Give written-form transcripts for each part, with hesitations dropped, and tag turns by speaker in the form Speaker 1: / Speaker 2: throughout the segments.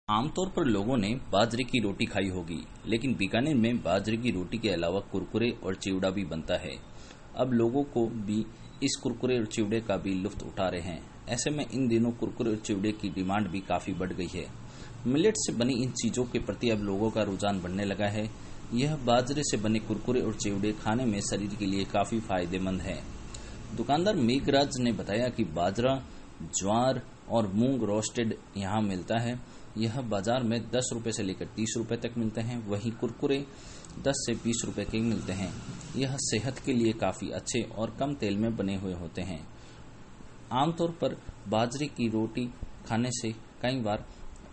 Speaker 1: आमतौर पर लोगों ने बाजरे की रोटी खाई होगी, लेकिन बीकानेर में बाजरे की रोटी के अलावा कुरकुरे और चिवड़ा भी बनता है। अब लोगों को भी इस कुरकुरे और चिवड़े का भी लुत्फ उठा रहे हैं। ऐसे में इन दिनों कुरकुरे और चिवड़े की डिमांड भी काफी बढ़ गई है। मिलेट से बनी इन चीजों के प्रति अब लोगों का रुझान बढ़ने लगा है। यह बाजरे से बने कुरकुरे और चिवड़े खाने में शरीर के लिए काफी फायदेमंद है। दुकानदार मेघराज ने बताया कि बाजरा, ज्वार और मूंग रोस्टेड यहाँ मिलता है। यह बाजार में 10 रुपए से लेकर 30 रुपए तक मिलते हैं। वहीं कुरकुरे 10 से 20 रुपए के मिलते हैं। यह सेहत के लिए काफी अच्छे और कम तेल में बने हुए होते हैं। आमतौर पर बाजरे की रोटी खाने से कई बार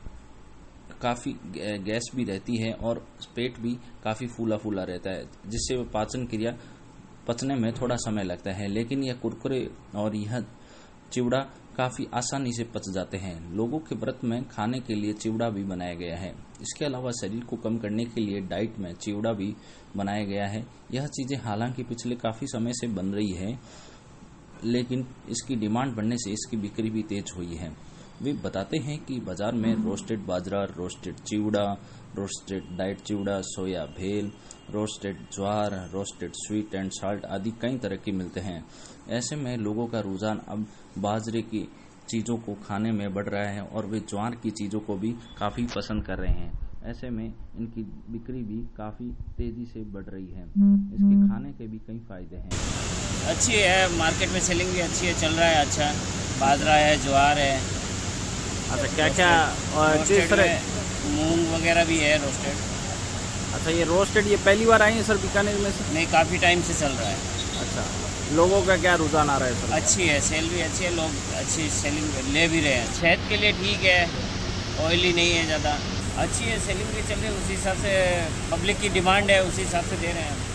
Speaker 1: काफी गैस भी रहती है और पेट भी काफी फूला फूला रहता है, जिससे पाचन क्रिया पचने में थोड़ा समय लगता है। लेकिन यह कुरकुरे और यह चिवड़ा काफी आसानी से पच जाते हैं। लोगों के व्रत में खाने के लिए चिवड़ा भी बनाया गया है। इसके अलावा शरीर को कम करने के लिए डाइट में चिवड़ा भी बनाया गया है। यह चीजें हालांकि पिछले काफी समय से बन रही है, लेकिन इसकी डिमांड बढ़ने से इसकी बिक्री भी तेज हुई है। वे बताते हैं कि बाजार में रोस्टेड बाजरा, रोस्टेड चिवड़ा, रोस्टेड डाइट चिवड़ा, सोया भेल, रोस्टेड ज्वार, रोस्टेड स्वीट एंड साल्ट आदि कई तरह के मिलते हैं। ऐसे में लोगों का रुझान अब बाजरे की चीजों को खाने में बढ़ रहा है और वे ज्वार की चीजों को भी काफी पसंद कर रहे हैं। ऐसे में इनकी बिक्री भी काफी तेजी से बढ़ रही है। इसके खाने के भी कई फायदे हैं।
Speaker 2: अच्छी है, मार्केट में सेलिंग भी अच्छी है, चल रहा है अच्छा। बाजरा है, ज्वार है।
Speaker 3: अच्छा, क्या क्या और किस तरह?
Speaker 2: मूंग वगैरह भी है रोस्टेड।
Speaker 3: अच्छा, ये रोस्टेड ये पहली बार आई है सर बीकानेर में से?
Speaker 2: नहीं, काफ़ी टाइम से चल रहा है।
Speaker 3: अच्छा, लोगों का क्या रुझान आ रहा है सर?
Speaker 2: अच्छी है, सेल भी अच्छी है, लोग अच्छी सेलिंग ले भी रहे हैं। सेहत के लिए ठीक है, ऑयली नहीं है ज़्यादा, अच्छी है, सेलिंग भी चल रही है। उसी हिसाब से पब्लिक की डिमांड है, उसी हिसाब से दे रहे हैं।